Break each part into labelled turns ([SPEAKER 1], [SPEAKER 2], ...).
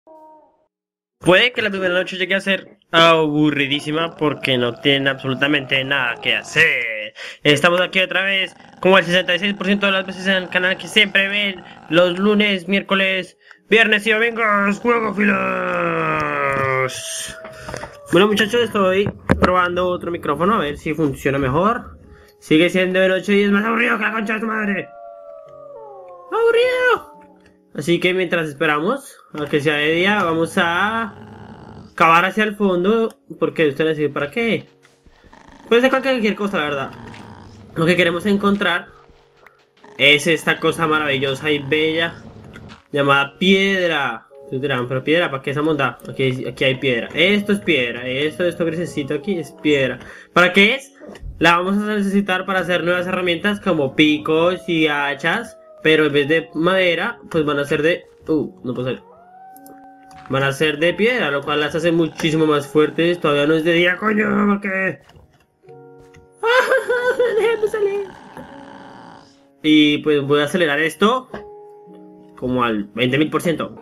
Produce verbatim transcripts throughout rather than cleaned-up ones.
[SPEAKER 1] Puede que la primera noche llegue a ser aburridísima porque no tienen absolutamente nada que hacer. Estamos aquí otra vez, como el sesenta y seis por ciento de las veces en el canal que siempre ven los lunes, miércoles, viernes y domingos, Juegófilos. Bueno, muchachos, estoy probando otro micrófono a ver si funciona mejor. Sigue siendo de noche y es más aburrido que la concha de tu madre. ¡Aburrido! Así que mientras esperamos a que sea de día, vamos a cavar hacia el fondo. Porque usted decide para qué. Puede ser cualquier cosa, la verdad. Lo que queremos encontrar es esta cosa maravillosa y bella llamada piedra. Ustedes dirán, pero piedra, ¿para qué esa monda? Aquí, aquí hay piedra. Esto es piedra. Esto, esto grisecito aquí es piedra. ¿Para qué es? La vamos a necesitar para hacer nuevas herramientas como picos y hachas. Pero en vez de madera, pues van a ser de... Uh, no puedo salir. Van a ser de piedra, lo cual las hace muchísimo más fuertes. Todavía no es de día, coño, ¿por qué? Déjame salir. Y pues voy a acelerar esto como al veinte mil por ciento.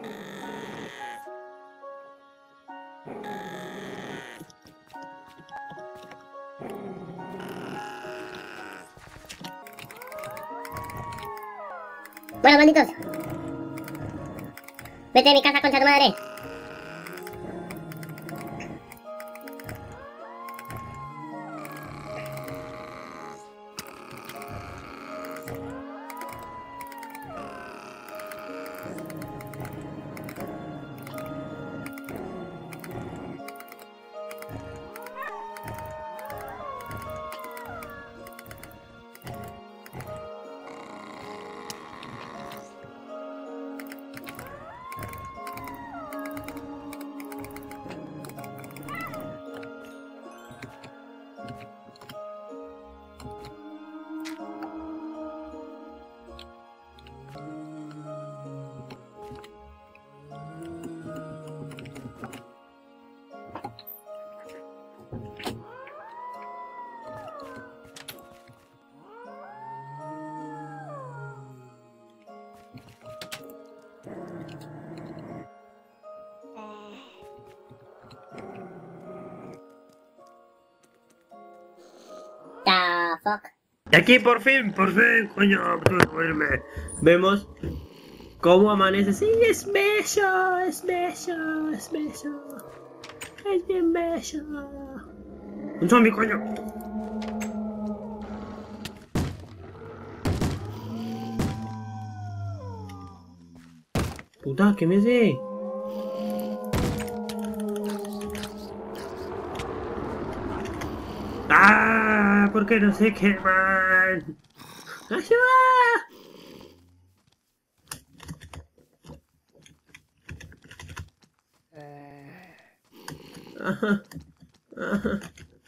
[SPEAKER 2] Bueno, malditos. Vete de mi casa, concha de tu madre. The fuck.
[SPEAKER 1] Y aquí por fin, por fin, coño, puedo irme. Vemos cómo amanece. Sí, es bello, es bello, es bello. Es bien bello. Un zombie, coño. Puta, ¿qué me hace? ¡Ah! ¿Por qué no se queman? ¡Ayuda! Ajá. Ajá.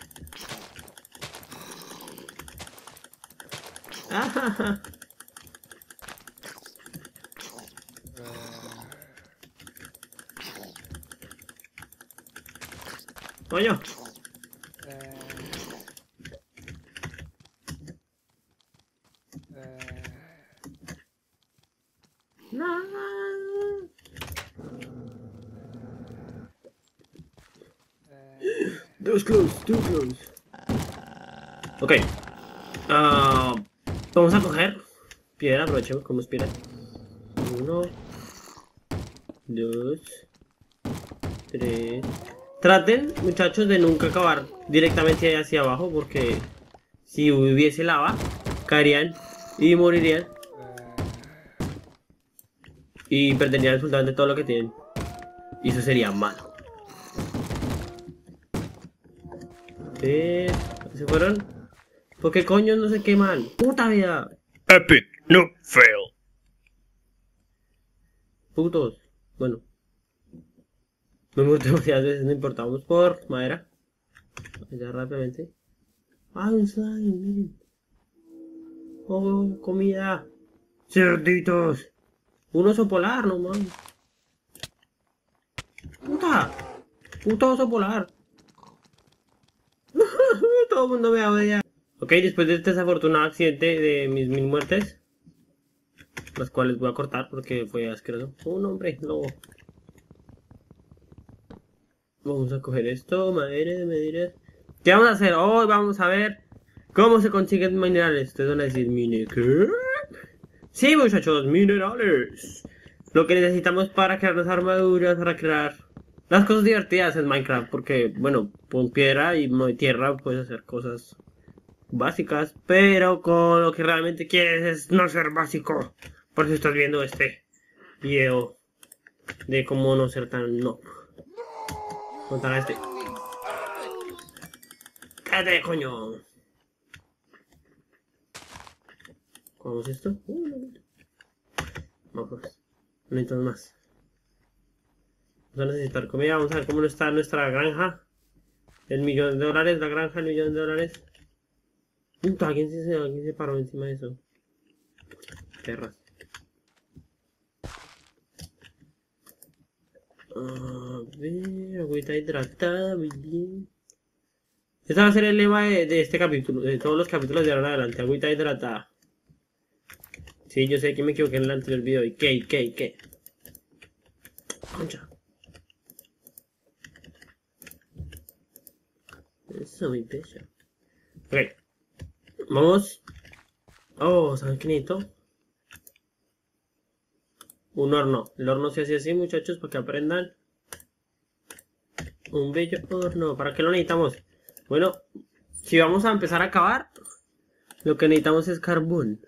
[SPEAKER 1] Ajá. Coño. No. That was close, too close. Ok. Uh, vamos a coger piedra, aprovechemos como es piedra. Uno. Dos. Tres. Traten, muchachos, de nunca acabar directamente hacia abajo porque si hubiese lava, caerían y morirían. Y perderían absolutamente todo lo que tienen. Y eso sería malo. ¿Eh? ¿Se fueron? ¿Por qué coño no se queman? ¡Puta vida!
[SPEAKER 3] Epic, no fail.
[SPEAKER 1] Putos. Bueno. Me hemos demasiadas veces, no importa. Vamos por madera. Ya rápidamente. ¡Ah, un slime! Miren. ¡Oh, comida! ¡Cerditos! Un oso polar, no mames. ¡Puta! ¡Puto oso polar! Todo el mundo me odia. Ok, después de este desafortunado accidente de mis mil muertes, las cuales voy a cortar porque fue asqueroso. Un hombre lobo. Vamos a coger esto, madera, madera. ¿Qué vamos a hacer? Hoy vamos a ver cómo se consiguen minerales. Ustedes van a decir, ¿mine qué? Sí, muchachos, minerales. Lo que necesitamos para crear las armaduras, para crear las cosas divertidas en Minecraft. Porque, bueno, con piedra y tierra puedes hacer cosas básicas. Pero con lo que realmente quieres es no ser básico. Por eso estás viendo este video de cómo no ser tan no. Contar a este. ¡Cállate, coño! ¿Cómo es esto? Uh, no. Vamos. No necesitamos más. Vamos a necesitar comida. Vamos a ver cómo está nuestra granja. El millón de dólares, la granja, el millón de dólares. Puta, ¿quién se, ¿quién se paró encima de eso? Perras. A ver, agüita hidratada, muy bien. Este va a ser el lema de, de este capítulo, de todos los capítulos de ahora en adelante. Agüita hidratada. Sí, yo sé que me equivoqué en el anterior video. ¿Y qué? ¿Y qué? ¿Y qué? Concha. Eso, mi pecha. Ok. Vamos. Oh, ¿saben qué necesito? Un horno. El horno se hace así, muchachos, para que aprendan. Un bello horno. ¿Para qué lo necesitamos? Bueno, si vamos a empezar a cavar, lo que necesitamos es carbón.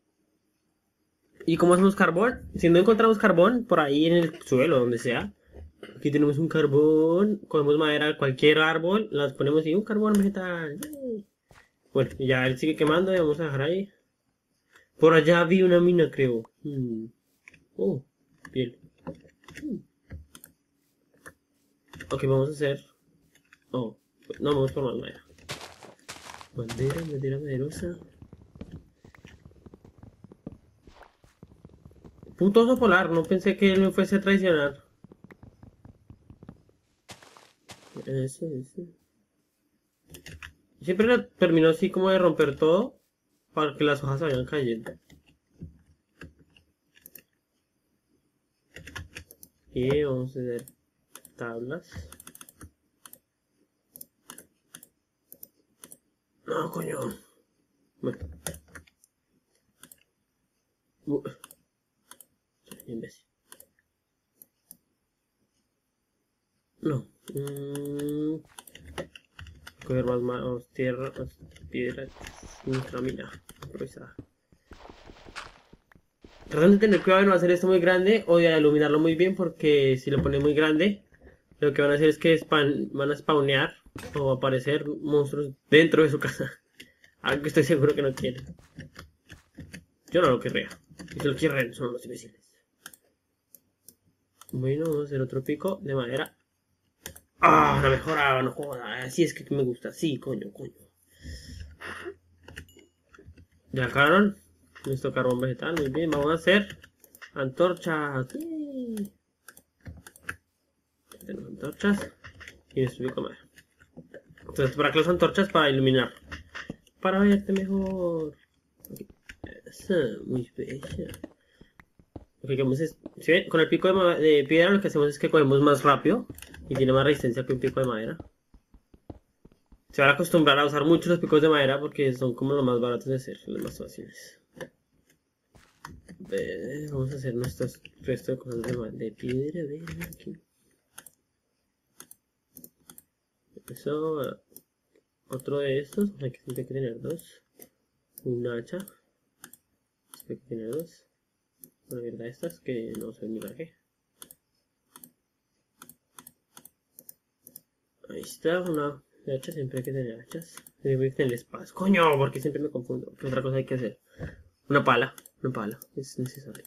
[SPEAKER 1] ¿Y cómo hacemos carbón? Si no encontramos carbón por ahí en el suelo, donde sea. Aquí tenemos un carbón. Cogemos madera de cualquier árbol. Las ponemos y un carbón vegetal. Bueno, ya él sigue quemando y vamos a dejar ahí. Por allá vi una mina, creo. Hmm. Oh, piel. Hmm. Ok, vamos a hacer... Oh, no, vamos por más madera. Madera, madera, maderosa. Puto oso polar, no pensé que él me fuese a traicionar. Eso, eso. Siempre lo terminó así como de romper todo para que las hojas vayan cayendo. Y vamos a hacer tablas. No, coño. Bueno. Uh. Imbécil. No. Mm. Coger más manos, tierra, más piedras, nuestra mina improvisada. Tratan de tener cuidado de no hacer esto muy grande o de iluminarlo muy bien, porque si lo ponen muy grande, lo que van a hacer es que span van a spawnear o aparecer monstruos dentro de su casa. Algo que estoy seguro que no quieren. Yo no lo querría. Y si lo quieren, son los imbéciles. Bueno, vamos a hacer otro pico de madera. Ah, la mejora, no joda. Así es que me gusta. Sí, coño, coño. Ya acabaron. Nuestro carbón vegetal, muy bien. Vamos a hacer antorchas. Sí. Tenemos antorchas. Y nuestro pico de madera. Entonces, ¿para qué las antorchas? Para iluminar. Para verte mejor. Eso, muy especial. Lo que hacemos es, ¿sí ven? Con el pico de, de piedra lo que hacemos es que cogemos más rápido y tiene más resistencia que un pico de madera. Se van a acostumbrar a usar mucho los picos de madera porque son como los más baratos de hacer, los más fáciles. Eh, vamos a hacer nuestros resto de cosas de, de piedra. Ven aquí. Eso, otro de estos, hay que siempre hay que tener dos. Un hacha. Siempre hay que tener dos. Una mierda de estas que no sé ni para qué. Ahí está, una hacha, siempre hay que tener hachas. Siempre hay que tener espadas. ¡Coño! Porque siempre me confundo. ¿Qué otra cosa hay que hacer? Una pala, una pala, es necesario.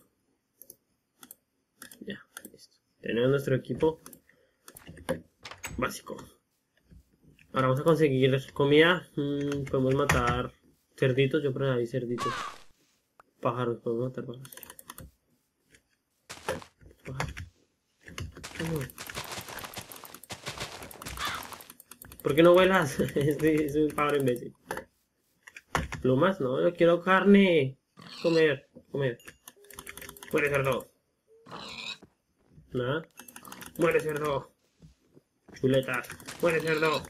[SPEAKER 1] Ya, listo. Tenemos nuestro equipo básico. Ahora vamos a conseguir comida. Mm, podemos matar cerditos, yo por ahí cerditos. Pájaros, podemos matar pájaros. ¿Por qué no vuelas? Es un pájaro imbécil. Plumas, no, yo quiero carne. Comer, comer. Muere cerdo. Nada. Muere cerdo. Chuleta. Puede cerdo.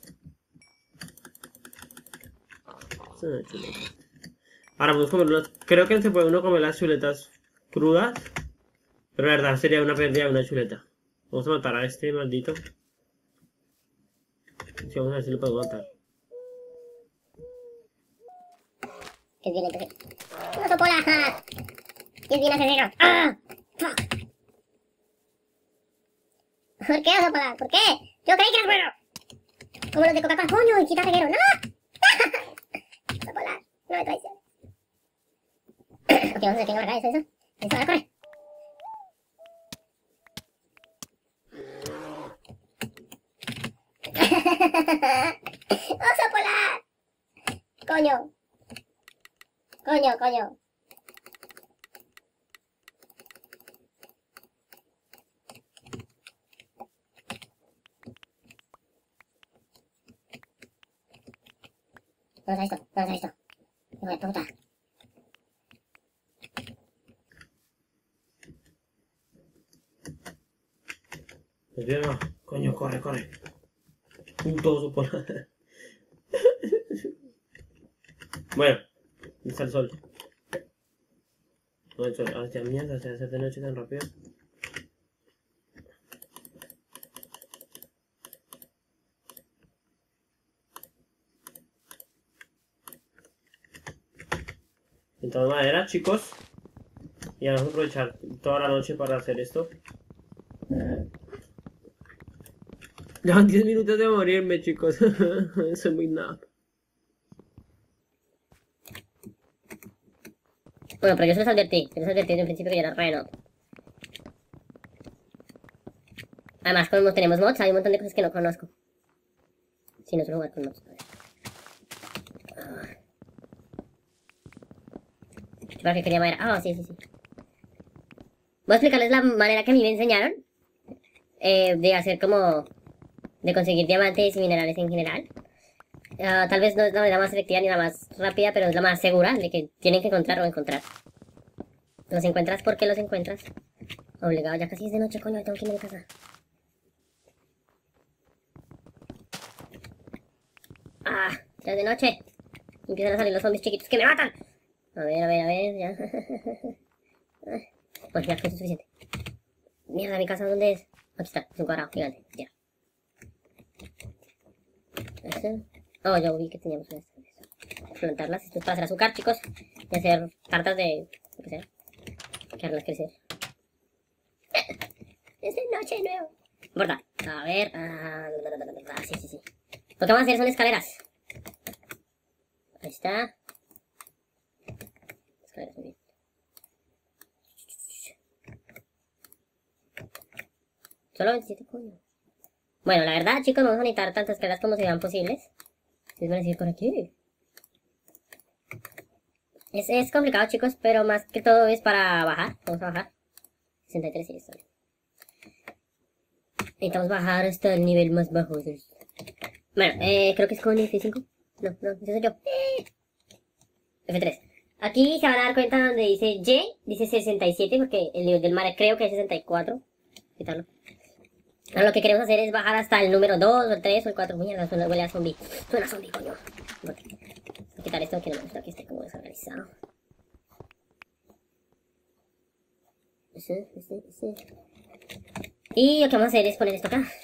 [SPEAKER 1] Chuleta. Ahora vamos a comer los... Creo que se puede uno comer las chuletas crudas. Pero la verdad sería una pérdida de una chuleta. Vamos a matar a este maldito. Sí, vamos a ver si lo podemos matar.
[SPEAKER 2] Que es bien entonces. ¡Oso polar! ¡Y es bien asesino! ¡Ah! ¡Fuck! ¿Por qué oso polar? ¿Por qué? Yo creí que eras bueno. Como los de Coca-Cola. ¡Coño! ¡Y quita reguero! ¡No! Oso polar. No me traiciones. Ok, vamos a ver qué marca eso, eso. Eso, ahora corre. ¡Oso polar! ¡Coño! ¡Coño, coño! Vamos a esto, vamos a esto. Hijo de puta.
[SPEAKER 1] Pues bien, no. Coño, corre, corre. Puto oso polar. Bueno, ¿dónde está el sol? No, el sol. Hostia, mierda, se hace de noche tan rápido. Entonces madera, chicos. Y vamos a aprovechar toda la noche para hacer esto. Llevan diez minutos de morirme, chicos. Soy muy nap.
[SPEAKER 2] Bueno, pero yo se los advertí. Yo les advertí desde un principio que yo era re noob. Además, como tenemos mods, hay un montón de cosas que no conozco. Si no suelo jugar con mods. ¿Para qué quería madera? Ah, sí, sí, sí. Voy a explicarles la manera que a mí me enseñaron. Eh, de hacer como... De conseguir diamantes y minerales en general. Uh, tal vez no es la manera más efectiva ni la más rápida, pero es la más segura de que tienen que encontrar o encontrar. Los encuentras porque los encuentras. Obligado, ya casi es de noche, coño, tengo que irme de casa. Ah, ya es de noche. Empiezan a salir los zombies chiquitos que me matan. A ver, a ver, a ver, ya. Bueno, ya, eso es suficiente. Mierda, mi casa, ¿dónde es? Aquí está, es un cuadrado gigante, ya. ¿Eso? Oh, ya vi que teníamos unas. Plantarlas, esto es para hacer azúcar, chicos. Y hacer tartas de... lo que sea. Dejarlas crecer. Es de noche de nuevo. No importa. A ver... Ah, sí, sí, sí. Lo que vamos a hacer son escaleras. Ahí está. Escaleras, muy bien. Solo veintisiete, coño. Bueno, la verdad, chicos, vamos a necesitar tantas escaleras como sean posibles. Ustedes van a decir, ¿por aquí? Es, es complicado, chicos, pero más que todo es para bajar. Vamos a bajar. sesenta y tres, sí, está bien. Necesitamos bajar hasta el nivel más bajo. Bueno, eh, creo que es con F cinco. No, no, ese soy yo. Eh. F tres. Aquí se van a dar cuenta donde dice Y, dice sesenta y siete, porque el nivel del mar creo que es sesenta y cuatro. Quitarlo. Ahora lo que queremos hacer es bajar hasta el número dos, o el tres, o el cuatro. Mierda, suena, huele a zombie. Suena a zombie, coño. Voy a quitar esto que no me gusta que esté como desorganizado. Ese, ese, ese. Y lo que vamos a hacer es poner esto acá.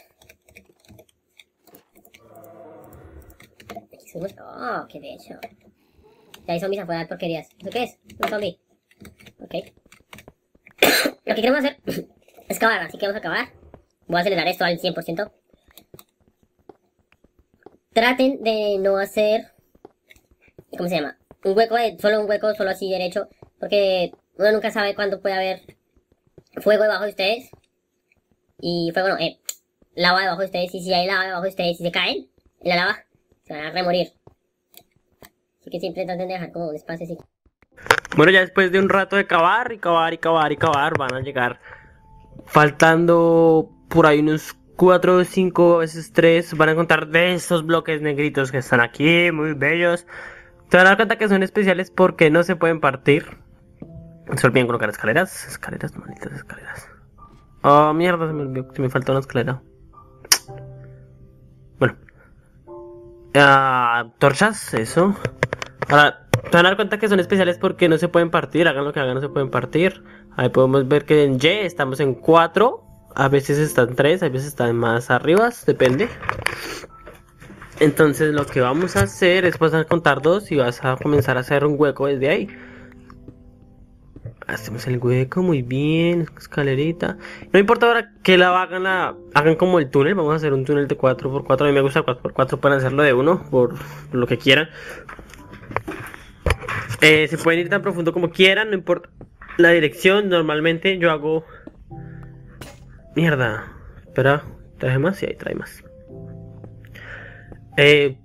[SPEAKER 2] Aquí subimos. Oh, qué bello. Ya hay zombies afuera de porquerías. ¿Eso qué es? Un zombie. Ok. Lo que queremos hacer es cavar, así que vamos a cavar. Voy a acelerar esto al cien por ciento. Traten de no hacer... ¿Cómo se llama? Un hueco, de, solo un hueco, solo así derecho. Porque uno nunca sabe cuándo puede haber fuego debajo de ustedes. Y fuego no, eh, lava debajo de ustedes. Y si hay lava debajo de ustedes y se caen en la lava, se van a remorir. Así que siempre traten de dejar como un espacio así.
[SPEAKER 1] Bueno, ya después de un rato de cavar y cavar y cavar y cavar, van a llegar faltando por ahí unos cuatro o cinco, a veces tres. Van a encontrar de esos bloques negritos que están aquí, muy bellos. Te van a dar cuenta que son especiales porque no se pueden partir. No se olviden colocar escaleras. Escaleras, malditas escaleras. Oh, mierda, se me olvidó que me falta una escalera. Ah, torchas, eso. Ahora, te van a dar cuenta que son especiales porque no se pueden partir. Hagan lo que hagan, no se pueden partir. Ahí podemos ver que en Y estamos en cuatro. A veces están tres, a veces están más arriba, depende. Entonces lo que vamos a hacer es vas a contar dos y vas a comenzar a hacer un hueco desde ahí. Hacemos el hueco, muy bien, escalerita. No importa ahora que la hagan, la, hagan como el túnel. Vamos a hacer un túnel de cuatro por cuatro. A mí me gusta cuatro por cuatro, pueden hacerlo de uno, por lo que quieran. Eh, se pueden ir tan profundo como quieran, no importa la dirección. Normalmente yo hago... Mierda. Espera, ¿trae más? Sí, ahí trae más. Eh,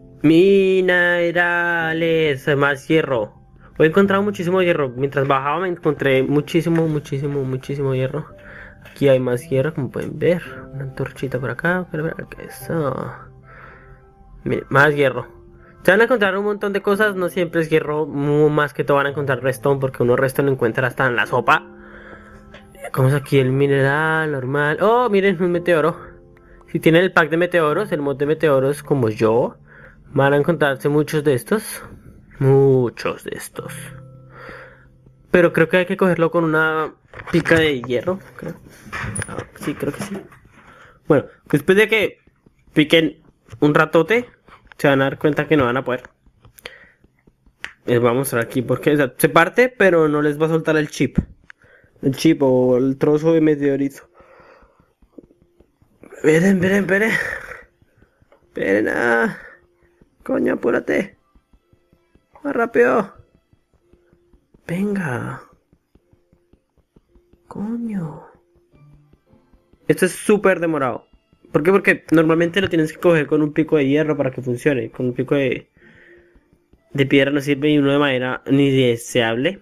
[SPEAKER 1] minerales, más hierro. He encontrado muchísimo hierro. Mientras bajaba me encontré muchísimo, muchísimo, muchísimo hierro. Aquí hay más hierro, como pueden ver. Una antorchita por acá. Pero ver qué es eso. Miren, más hierro. Se van a encontrar un montón de cosas. No siempre es hierro. Más que todo van a encontrar redstone. Porque uno redstone lo encuentra hasta en la sopa. Como es aquí el mineral normal. Oh, miren, un meteoro. Si tienen el pack de meteoros, el mod de meteoros como yo, van a encontrarse muchos de estos. Muchos de estos. Pero creo que hay que cogerlo con una pica de hierro, creo. Ah, sí, creo que sí. Bueno, después de que piquen un ratote, se van a dar cuenta que no van a poder. Les voy a mostrar aquí porque o sea, se parte, pero no les va a soltar el chip. El chip o el trozo de meteorito. Esperen, esperen, esperen. Esperen, ah. Coño, apúrate. Más rápido. Venga. Coño. Esto es súper demorado. ¿Por qué? Porque normalmente lo tienes que coger con un pico de hierro para que funcione. Con un pico de, de piedra no sirve y uno de madera ni deseable.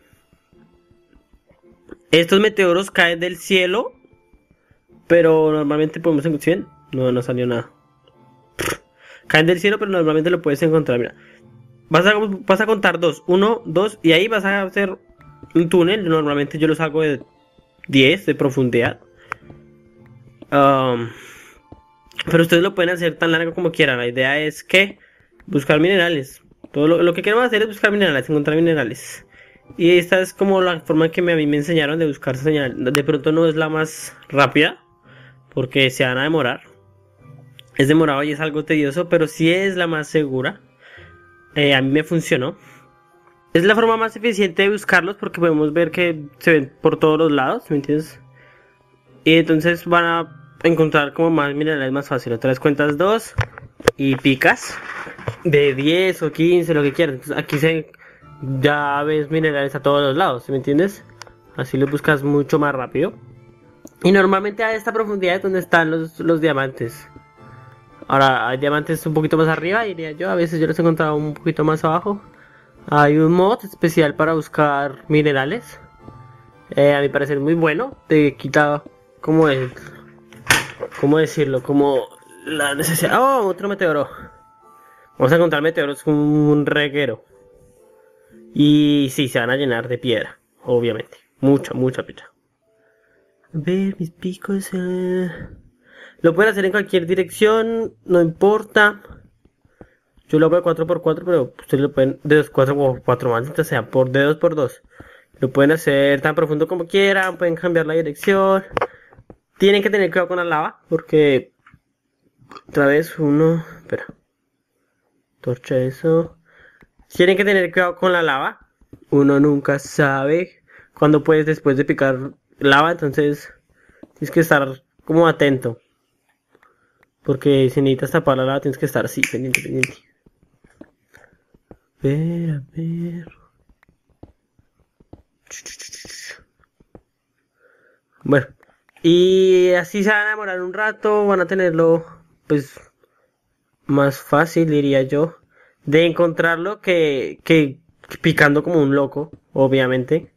[SPEAKER 1] Estos meteoros caen del cielo. Pero normalmente podemos encontrar... ¿Sí? No, no salió nada. Caen del cielo, pero normalmente lo puedes encontrar. Mira. Vas a, vas a contar dos. Uno, dos. Y ahí vas a hacer un túnel. Normalmente yo los hago de diez de profundidad. Um, pero ustedes lo pueden hacer tan largo como quieran. La idea es que buscar minerales. Todo lo, lo que queremos hacer es buscar minerales, encontrar minerales. Y esta es como la forma que me, a mí me enseñaron de buscar señal. De pronto no es la más rápida, porque se van a demorar. Es demorado y es algo tedioso, pero sí es la más segura. Eh, a mí me funcionó. Es la forma más eficiente de buscarlos porque podemos ver que se ven por todos los lados, ¿me entiendes? Y entonces van a encontrar como más minerales más fácil. Otra vez cuentas dos y picas de diez o quince, lo que quieras. Entonces aquí se, ya ves minerales a todos los lados, ¿me entiendes? Así los buscas mucho más rápido. Y normalmente a esta profundidad es donde están los, los diamantes. Ahora hay diamantes un poquito más arriba, diría yo. A veces yo los he encontrado un poquito más abajo. Hay un mod especial para buscar minerales. Eh, a mi parecer muy bueno. Te quita como el... ¿Cómo decirlo? Como la necesidad... ¡Oh! Otro meteoro. Vamos a encontrar meteoros con un reguero. Y sí, se van a llenar de piedra. Obviamente. Mucha, mucha piedra. A ver, mis picos... Eh... Lo pueden hacer en cualquier dirección, no importa. Yo lo hago de cuatro por cuatro, pero ustedes lo pueden de cuatro por cuatro más, o sea, por de dos por dos. Lo pueden hacer tan profundo como quieran, pueden cambiar la dirección. Tienen que tener cuidado con la lava, porque... Otra vez uno... Espera. Torcha eso. Tienen que tener cuidado con la lava. Uno nunca sabe cuándo puedes después de picar lava, entonces... Tienes que estar como atento. Porque si necesitas tapar la lava tienes que estar así, pendiente, pendiente. A ver, a ver. Bueno. Y así se van a demorar un rato. Van a tenerlo, pues, más fácil, diría yo, de encontrarlo que, que, que picando como un loco, obviamente.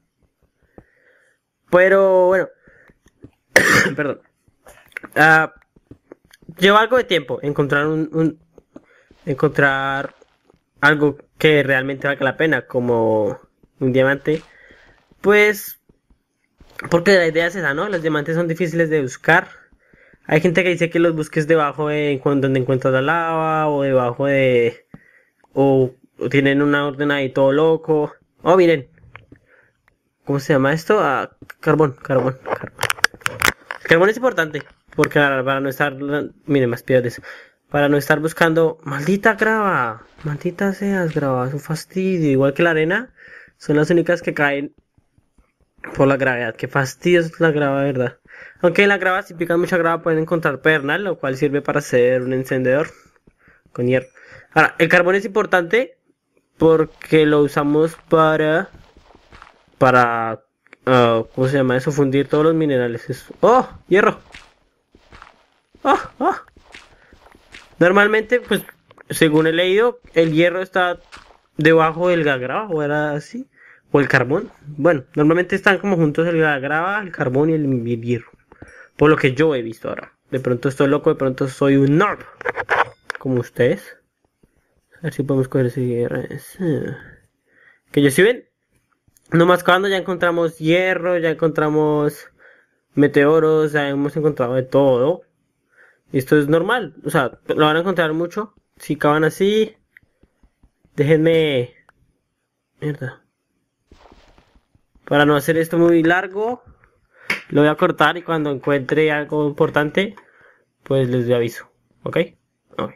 [SPEAKER 1] Pero, bueno. Perdón. Ah... Uh, Lleva algo de tiempo encontrar un, un encontrar algo que realmente valga la pena, como un diamante. Pues porque la idea es esa, ¿no? Los diamantes son difíciles de buscar. Hay gente que dice que los busques debajo de cuando donde encuentras la lava o debajo de... O, o tienen una orden ahí todo loco. Oh, miren. ¿Cómo se llama esto? Ah, carbón, carbón, carbón. El carbón es importante porque para, para no estar... Miren, más piedras. Para no estar buscando... Maldita grava. Maldita seas grava. Es un fastidio. Igual que la arena. Son las únicas que caen por la gravedad. Qué fastidio es la grava, ¿verdad? Aunque en la grava, si pican mucha grava, pueden encontrar pedernal, lo cual sirve para hacer un encendedor con hierro. Ahora, el carbón es importante porque lo usamos para... Para... Uh, ¿Cómo se llama eso? Fundir todos los minerales. Eso. ¡Oh! ¡Hierro! ¡Oh! ¡Oh! Normalmente, pues, según he leído, el hierro está debajo del grava, o era así. O el carbón. Bueno, normalmente están como juntos el grava, el carbón y el, el hierro. Por lo que yo he visto ahora. De pronto estoy loco, de pronto soy un nerd. Como ustedes. A ver si podemos coger ese hierro. Que yo sí ven. Nomás cuando ya encontramos hierro, ya encontramos meteoros, ya hemos encontrado de todo. Y esto es normal. O sea, lo van a encontrar mucho. Si cavan así. Déjenme... Mierda. Para no hacer esto muy largo, lo voy a cortar y cuando encuentre algo importante, pues les doy aviso. ¿Ok? Ok.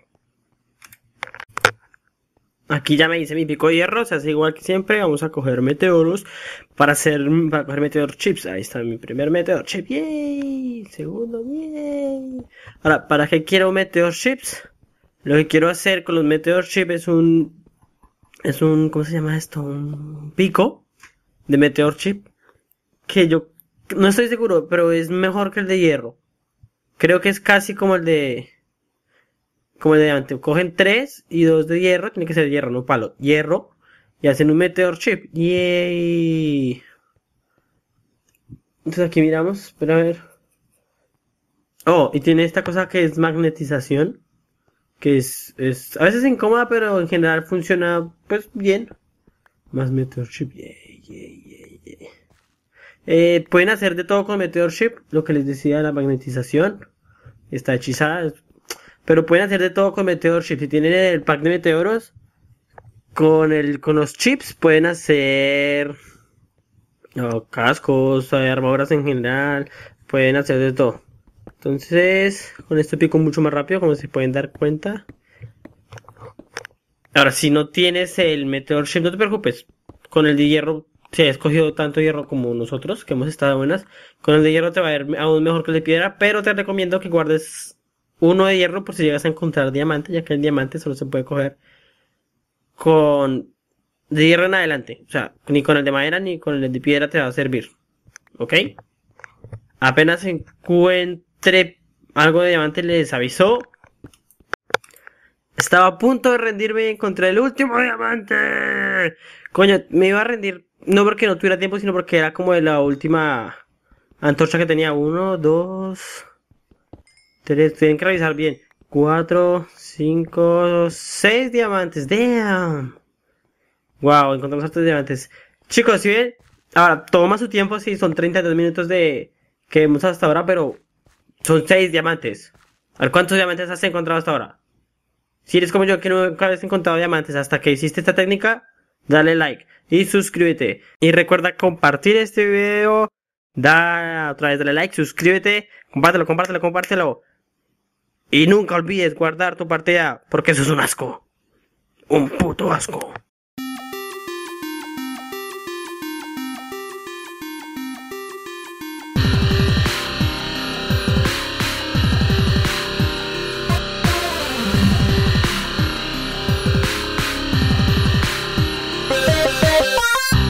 [SPEAKER 1] Aquí ya me hice mi pico de hierro, se hace igual que siempre. Vamos a coger meteoros para hacer, para coger meteor chips. Ahí está mi primer meteor chip. ¡Yay! Segundo, ¡yay! Ahora, ¿para qué quiero meteor chips? Lo que quiero hacer con los meteor chips es un, es un, ¿cómo se llama esto? Un pico de meteor chip que yo no estoy seguro, pero es mejor que el de hierro. Creo que es casi como el de como el de diamante. Cogen tres y dos de hierro, tiene que ser hierro, no palo, hierro, y hacen un meteor chip. Yay. Entonces aquí miramos, espera a ver. Oh, y tiene esta cosa que es magnetización, que es, es a veces incómoda, pero en general funciona pues bien. Más meteor chip. Yay, yay, yay, yay. Eh, pueden hacer de todo con meteor chip, lo que les decía, la magnetización está hechizada, pero pueden hacer de todo con meteor chip. Si tienen el pack de meteoros, con el con los chips pueden hacer oh, cascos, armaduras en general, pueden hacer de todo. Entonces, con esto pico mucho más rápido, como se pueden dar cuenta. Ahora, si no tienes el meteor chip, no te preocupes. Con el de hierro, si has escogido tanto hierro como nosotros, que hemos estado buenas, con el de hierro te va a ir aún mejor que el de piedra, pero te recomiendo que guardes uno de hierro por si llegas a encontrar diamante, ya que el diamante solo se puede coger con de hierro en adelante. O sea, ni con el de madera ni con el de piedra te va a servir. ¿Ok? Apenas encuentre algo de diamante les avisó. Estaba a punto de rendirme y encontré el último diamante. Coño, me iba a rendir no porque no tuviera tiempo, sino porque era como de la última antorcha que tenía. Uno, dos, tres, tienen que revisar bien. Cuatro, cinco, seis diamantes. Damn. Wow, encontramos hartos diamantes. Chicos, ¿sí ven? Ahora, toma su tiempo, sí, son treinta y dos minutos de que hemos hasta ahora, pero son seis diamantes. A ver, ¿cuántos diamantes has encontrado hasta ahora? Si eres como yo que nunca habías encontrado diamantes hasta que hiciste esta técnica, dale like y suscríbete. Y recuerda compartir este video. Da otra vez, dale like, suscríbete, compártelo, compártelo, compártelo. Y nunca olvides guardar tu partida, porque eso es un asco. Un puto asco.